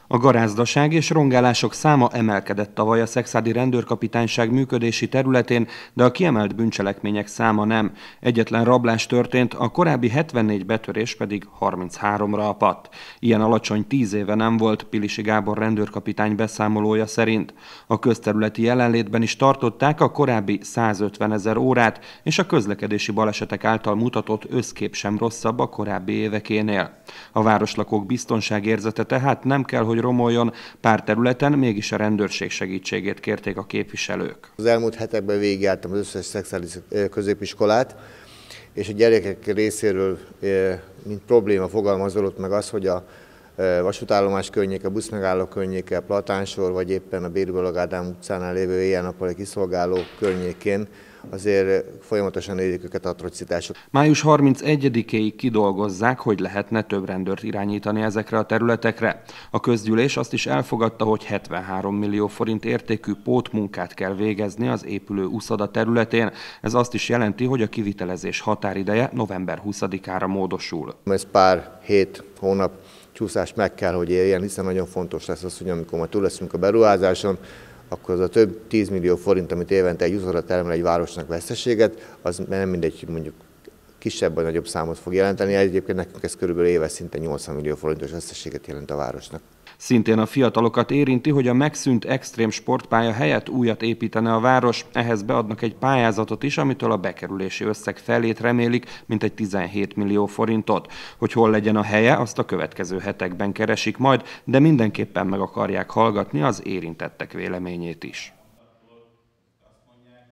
A garázdaság és rongálások száma emelkedett tavaly a szekszárdi rendőrkapitányság működési területén, de a kiemelt bűncselekmények száma nem. Egyetlen rablás történt, a korábbi 74 betörés pedig 33-ra apadt. Ilyen alacsony 10 éve nem volt, Pilisi Gábor rendőrkapitány beszámolója szerint. A közterületi jelenlétben is tartották a korábbi 150 000 órát, és a közlekedési balesetek által mutatott összkép sem rosszabb a korábbi évekénél. A városlakók biztonságérzete tehát nem kell, hogy romoljon, pár területen mégis a rendőrség segítségét kérték a képviselők. Az elmúlt hetekben végigjártam az összes szexuális középiskolát, és a gyerekek részéről mint probléma fogalmazódott meg az, hogy a vasútállomás környéke, buszmegálló környéke, Platánsor, vagy éppen a Bérbalog Ádám utcánál lévő éjjel-nappali kiszolgáló környékén azért folyamatosan érik őket atrocitások. Május 31-éig kidolgozzák, hogy lehetne több rendőrt irányítani ezekre a területekre. A közgyűlés azt is elfogadta, hogy 73 millió forint értékű pótmunkát kell végezni az épülő uszoda területén. Ez azt is jelenti, hogy a kivitelezés határideje november 20-ára módosul. Ez pár hét, hónap csúszás meg kell, hogy éljen, hiszen nagyon fontos lesz az, hogy amikor már túl leszünk a beruházáson, akkor az a több 10 millió forint, amit évente egy uszoda termel egy városnak veszteséget, az nem mindegy, mondjuk kisebb vagy nagyobb számot fog jelenteni. Egyébként nekünk ez körülbelül éves szinten 80 millió forintos veszteséget jelent a városnak. Szintén a fiatalokat érinti, hogy a megszűnt extrém sportpálya helyett újat építene a város. Ehhez beadnak egy pályázatot is, amitől a bekerülési összeg felét remélik, mintegy 17 millió forintot. Hogy hol legyen a helye, azt a következő hetekben keresik majd, de mindenképpen meg akarják hallgatni az érintettek véleményét is.